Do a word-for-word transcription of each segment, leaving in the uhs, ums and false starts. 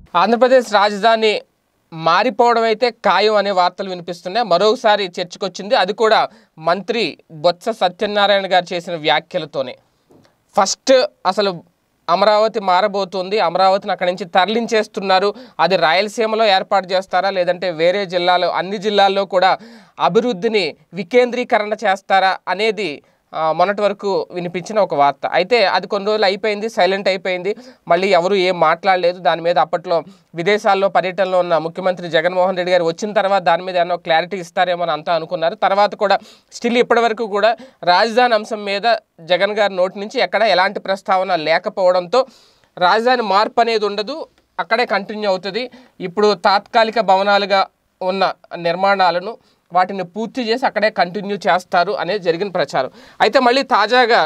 ఆంధ్రప్రదేశ్ రాజధాని మారిపోవడం అయితే ఖాయం అనే వార్తలు వినిపిస్తున్నాయి. మరోసారి చర్చకొచ్చింది. అది కూడా మంత్రి బొత్స సత్యనారాయణ గారు చేసిన వ్యాఖ్యలతోనే. ఫస్ట్ అసలు అమరావతి మారబోతుంది, అమరావతిని అక్కడి నుంచి తరలించేస్తున్నారు, అది రాయలసీమలో ఏర్పాటు చేస్తారా లేదంటే వేరే జిల్లాలో అన్ని జిల్లాల్లో కూడా అభివృద్ధిని వికేంద్రీకరణ చేస్తారా అనేది మొన్నటి వరకు వినిపించిన ఒక వార్త. అయితే అది కొన్ని రోజులు అయిపోయింది, సైలెంట్ అయిపోయింది, మళ్ళీ ఎవరు ఏం మాట్లాడలేదు దాని మీద. అప్పట్లో విదేశాల్లో పర్యటనలో ఉన్న ముఖ్యమంత్రి జగన్మోహన్ రెడ్డి గారు వచ్చిన తర్వాత దాని మీద ఏమో క్లారిటీ ఇస్తారేమో అని అంతా అనుకున్నారు. తర్వాత కూడా స్టిల్ ఇప్పటి వరకు కూడా రాజధాని అంశం మీద జగన్ గారి నోటి నుంచి ఎక్కడ ఎలాంటి ప్రస్తావన లేకపోవడంతో రాజధాని మార్పు అనేది ఉండదు, అక్కడే కంటిన్యూ అవుతుంది. ఇప్పుడు తాత్కాలిక భవనాలుగా ఉన్న నిర్మాణాలను వాటిని పూర్తి చేసి అక్కడే కంటిన్యూ చేస్తారు అనేది జరిగిన ప్రచారం. అయితే మళ్ళీ తాజాగా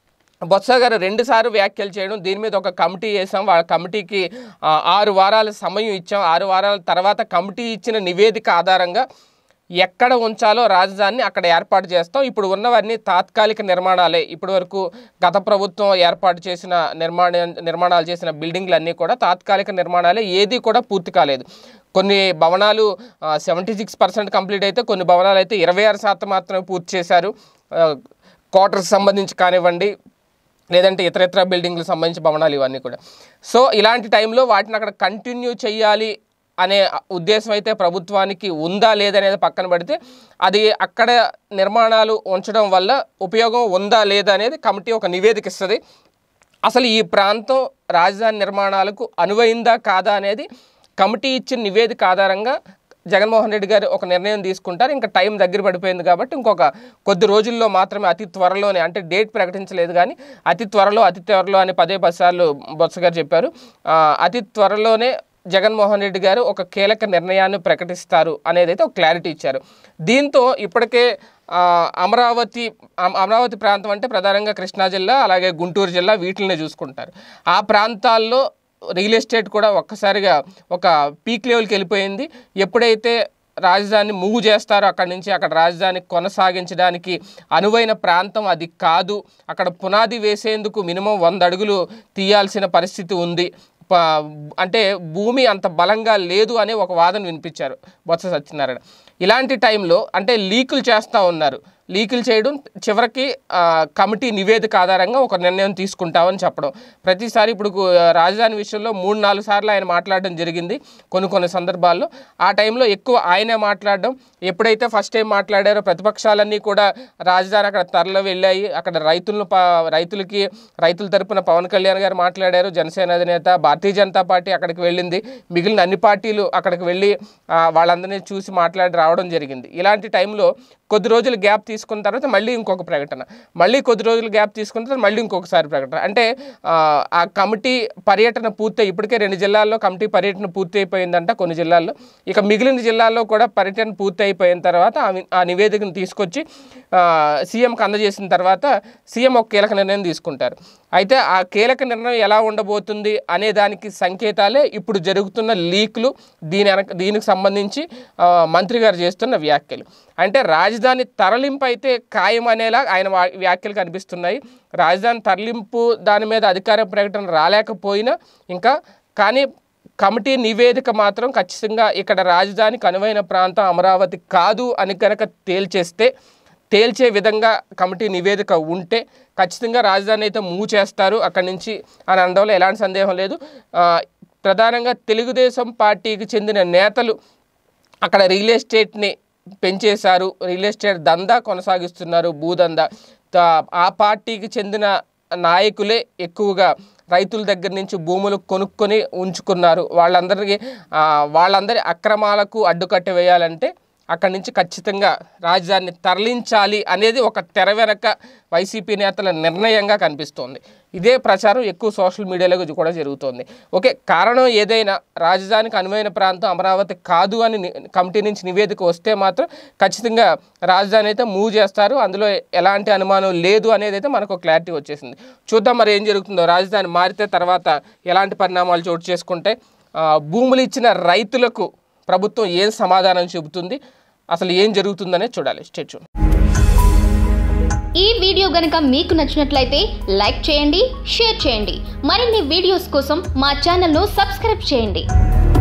బొత్స గారు రెండుసార్లు వ్యాఖ్యలు చేయడం, దీని మీద ఒక కమిటీ వేసాం, వాళ్ళ కమిటీకి ఆరు వారాల సమయం ఇచ్చాం, ఆరు వారాల తర్వాత కమిటీ ఇచ్చిన నివేదిక ఆధారంగా ఎక్కడ ఉంచాలో రాజధానిని అక్కడ ఏర్పాటు చేస్తాం, ఇప్పుడు ఉన్నవన్నీ తాత్కాలిక నిర్మాణాలే, ఇప్పటి వరకు గత ప్రభుత్వం ఏర్పాటు చేసిన నిర్మాణ నిర్మాణాలు చేసిన బిల్డింగ్లు అన్నీ కూడా తాత్కాలిక నిర్మాణాలే, ఏది కూడా పూర్తి కాలేదు. కొన్ని భవనాలు సెవెంటీ సిక్స్ పర్సెంట్ కంప్లీట్ అయితే కొన్ని భవనాలు అయితే ఇరవై ఆరు శాతం మాత్రమే పూర్తి చేశారు. క్వార్టర్స్ సంబంధించి కానివ్వండి లేదంటే ఇతర ఇతర బిల్డింగ్లకు సంబంధించి భవనాలు ఇవన్నీ కూడా. సో ఇలాంటి టైంలో వాటిని అక్కడ కంటిన్యూ చేయాలి అనే ఉద్దేశం అయితే ప్రభుత్వానికి ఉందా లేదనేది పక్కన పెడితే అది అక్కడ నిర్మాణాలు ఉంచడం వల్ల ఉపయోగం ఉందా లేదా అనేది కమిటీ ఒక నివేదిక ఇస్తుంది. అసలు ఈ ప్రాంతం రాజధాని నిర్మాణాలకు అనువైందా కాదా అనేది కమిటీ ఇచ్చిన నివేదిక ఆధారంగా జగన్మోహన్ రెడ్డి గారు ఒక నిర్ణయం తీసుకుంటారు. ఇంకా టైం దగ్గర పడిపోయింది కాబట్టి ఇంకొక కొద్ది రోజుల్లో మాత్రమే, అతి త్వరలోనే, అంటే డేట్ ప్రకటించలేదు కానీ అతి త్వరలో అతి త్వరలో అని పదే పది సార్లు బొత్స గారు చెప్పారు. అతి త్వరలోనే జగన్మోహన్ రెడ్డి గారు ఒక కీలక నిర్ణయాన్ని ప్రకటిస్తారు అనేది అయితే ఒక క్లారిటీ ఇచ్చారు. దీంతో ఇప్పటికే అమరావతి అమరావతి ప్రాంతం అంటే ప్రధానంగా కృష్ణా జిల్లా అలాగే గుంటూరు జిల్లా వీటిని చూసుకుంటారు. ఆ ప్రాంతాల్లో రియల్ ఎస్టేట్ కూడా ఒక్కసారిగా ఒక పీక్ లెవెల్కి వెళ్ళిపోయింది. ఎప్పుడైతే రాజధాని మూవ్ చేస్తారో అక్కడి నుంచి అక్కడ రాజధాని కొనసాగించడానికి అనువైన ప్రాంతం అది కాదు, అక్కడ పునాది వేసేందుకు మినిమం వంద అడుగులు తీయాల్సిన పరిస్థితి ఉంది, అంటే భూమి అంత బలంగా లేదు అనే ఒక వాదన వినిపించారు బొత్స సత్యనారాయణ. ఇలాంటి టైంలో అంటే లీకులు చేస్తూ ఉన్నారు, లీకులు చేయడం, చివరికి కమిటీ నివేదిక ఆధారంగా ఒక నిర్ణయం తీసుకుంటామని చెప్పడం. ప్రతిసారి ఇప్పుడు రాజధాని విషయంలో మూడు నాలుగు సార్లు ఆయన మాట్లాడడం జరిగింది కొన్ని కొన్ని సందర్భాల్లో. ఆ టైంలో ఎక్కువ ఆయనే మాట్లాడడం, ఎప్పుడైతే ఫస్ట్ టైం మాట్లాడారో ప్రతిపక్షాలన్నీ కూడా రాజధాని అక్కడ తరలి వెళ్ళాయి, అక్కడ రైతులను రైతులకి రైతుల తరపున పవన్ కళ్యాణ్ గారు మాట్లాడారు, జనసేన అధినేత, భారతీయ జనతా పార్టీ అక్కడికి వెళ్ళింది, మిగిలిన అన్ని పార్టీలు అక్కడికి వెళ్ళి వాళ్ళందరినీ చూసి మాట్లాడి రావడం జరిగింది. ఇలాంటి టైంలో కొద్ది రోజులు గ్యాప్ తీసుకున్న తర్వాత మళ్ళీ ఇంకొక ప్రకటన, మళ్ళీ కొద్ది రోజులు గ్యాప్ తీసుకున్న తర్వాత మళ్ళీ ఇంకొకసారి ప్రకటన. అంటే ఆ కమిటీ పర్యటన పూర్తి, ఇప్పటికే రెండు జిల్లాల్లో కమిటీ పర్యటన పూర్తి అయిపోయిందంట కొన్ని జిల్లాల్లో, ఇక మిగిలిన జిల్లాల్లో కూడా పర్యటన పూర్తి అయిపోయిన తర్వాత ఆ నివేదికను తీసుకొచ్చి సీఎంకి అందజేసిన తర్వాత సీఎం ఒక కీలక నిర్ణయం తీసుకుంటారు. అయితే ఆ కీలక నిర్ణయం ఎలా ఉండబోతుంది అనే దానికి సంకేతాలే ఇప్పుడు జరుగుతున్న లీక్లు, దీని దీనికి సంబంధించి మంత్రి గారు చేస్తున్న వ్యాఖ్యలు. అంటే రాజధాని తరలింపు అయితే ఖాయం అనేలా ఆయన వ్యాఖ్యలు కనిపిస్తున్నాయి. రాజధాని తరలింపు దాని మీద అధికార ప్రకటన రాలేకపోయినా ఇంకా, కానీ కమిటీ నివేదిక మాత్రం ఖచ్చితంగా ఇక్కడ రాజధానికి అనువైన ప్రాంతం అమరావతి కాదు అని కనుక తేల్చేస్తే, తేల్చే విధంగా కమిటీ నివేదిక ఉంటే ఖచ్చితంగా రాజధాని అయితే మూవ్ చేస్తారు అక్కడి నుంచి అని అనడంలో ఎలాంటి సందేహం లేదు. ప్రధానంగా తెలుగుదేశం పార్టీకి చెందిన నేతలు అక్కడ రియల్ ఎస్టేట్ని పెంచేశారు, రియల్ ఎస్టేట్ దందా కొనసాగిస్తున్నారు, భూదందా. ఆ పార్టీకి చెందిన నాయకులే ఎక్కువగా రైతుల దగ్గర నుంచి భూములు కొనుక్కొని ఉంచుకున్నారు. వాళ్ళందరికీ వాళ్ళందరి అక్రమాలకు అడ్డుకట్ట వేయాలంటే అక్కడి నుంచి ఖచ్చితంగా రాజధానిని తరలించాలి అనేది ఒక తెర వెనక వైసీపీ నేతల నిర్ణయంగా కనిపిస్తోంది. ఇదే ప్రచారం ఎక్కువ సోషల్ మీడియాలో కూడా జరుగుతోంది. ఓకే, కారణం ఏదైనా రాజధానికి అనువైన ప్రాంతం అమరావతి కాదు అని కమిటీ నుంచి నివేదిక వస్తే మాత్రం ఖచ్చితంగా రాజధాని అయితే మూవ్ చేస్తారు, అందులో ఎలాంటి అనుమానం లేదు అనేది అయితే మనకు క్లారిటీ వచ్చేసింది. చూద్దాం మరి ఏం జరుగుతుందో. రాజధాని మారితే తర్వాత ఎలాంటి పరిణామాలు చోటు చేసుకుంటే, భూములు ఇచ్చిన రైతులకు ప్రభుత్వం ఏం సమాధానం చెబుతుంది, అసలు ఏం జరుగుతుందనే చూడాలి. Stay tune. ఈ వీడియో గనుక మీకు నచ్చినట్లయితే లైక్ చేయండి, షేర్ చేయండి. మరిన్ని వీడియోస్ కోసం మా ఛానల్ను సబ్స్క్రైబ్ చేయండి.